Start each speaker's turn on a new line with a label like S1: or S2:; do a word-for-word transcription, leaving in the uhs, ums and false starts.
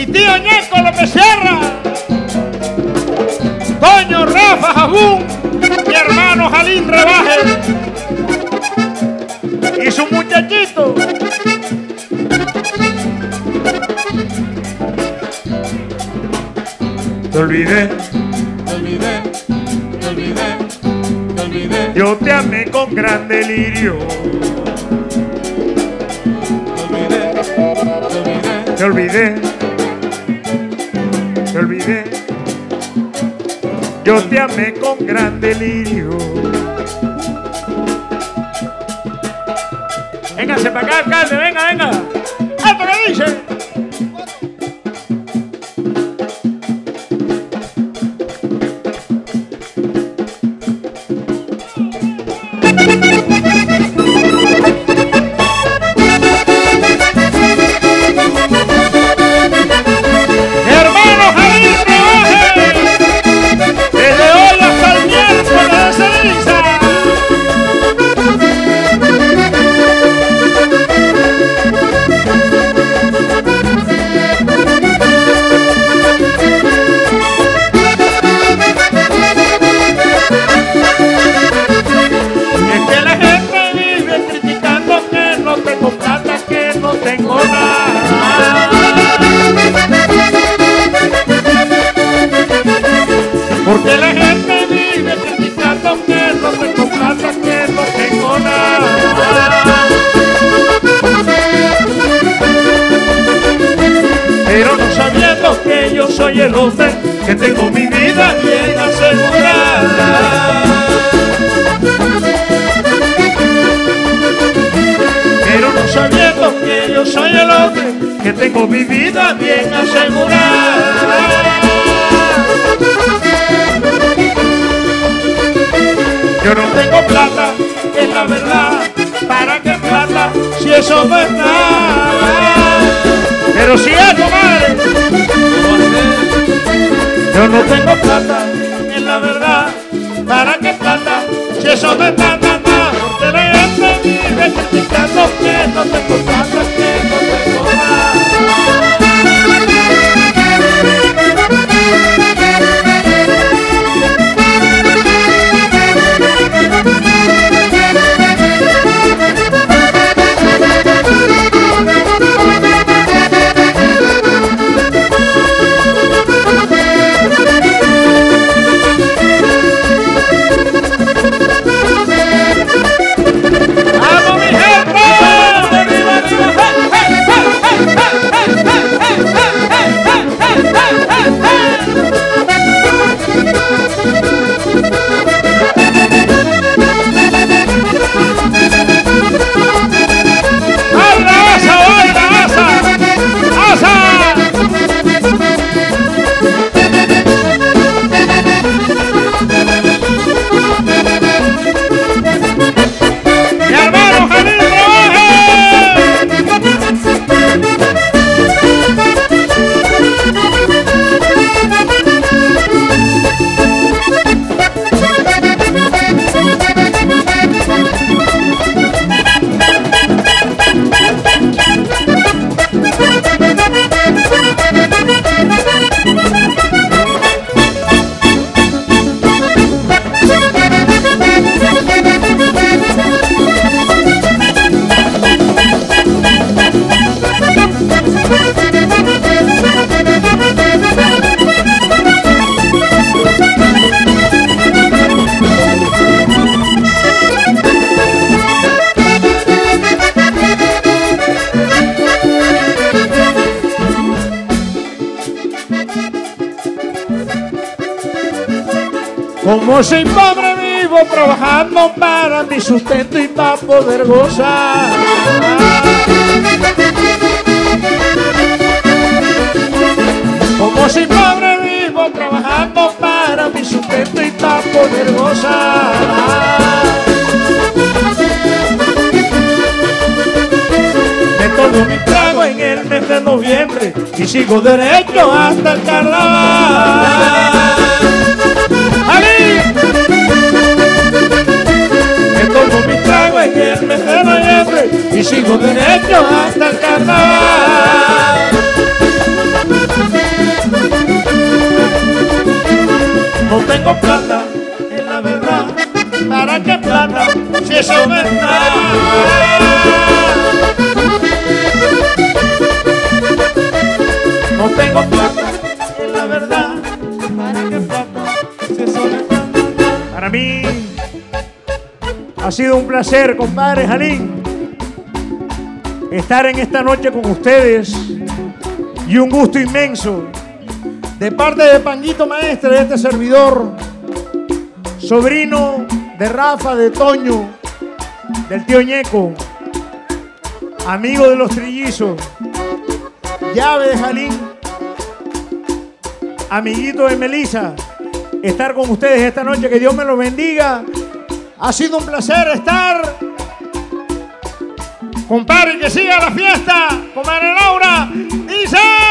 S1: tío Ñeco López Sierra, Toño Rafa Jabún, mi hermano Jalín Rebaje y su muchachito.
S2: Te olvidé,
S3: Te olvidé, te olvidé, te olvidé.
S2: yo te amé con gran delirio.
S3: Te olvidé, te olvidé.
S2: Te olvidé, te olvidé, yo te amé con gran delirio.
S1: Véngase para acá, alcalde, venga, venga. ¡Alto que dice! Porque la gente vive criticando que no tengo plata, que no tengo nada. Pero no sabiendo que yo soy el hombre que tengo mi vida bien asegurada. Pero no sabiendo que yo soy el hombre que tengo mi vida bien asegurada. Yo no tengo plata, es la verdad. ¿Para qué plata si eso no es nada? Pero si es, comadre. Yo no tengo plata, es la verdad. ¿Para qué plata si eso no es nada? Porque la gente vive criticando que no tengo plata, que no tengo nada. Como soy pobre vivo trabajando para mi sustento y para poder gozar. Como soy pobre vivo trabajando para mi sustento y para poder gozar. Me tomo mi trago en el mes de noviembre y sigo derecho hasta el carnaval. Me tomo mi trago en el mes de noviembre y sigo derecho hasta el carnaval. eso no es nada. No tengo plata, es la verdad. ¿Para qué plata? Si eso no es nada.
S2: Para mí ha sido un placer, compadre Jalín, estar en esta noche con ustedes y un gusto inmenso de parte de Panguito Maestre, de este servidor, sobrino de Rafa, de Toño, del tío Ñeco, amigo de los trillizos, llave de Jalín, amiguito de Melissa, estar con ustedes esta noche. Que Dios me los bendiga. Ha sido un placer estar. Compadre, que siga la fiesta, comadre Laura. Dice.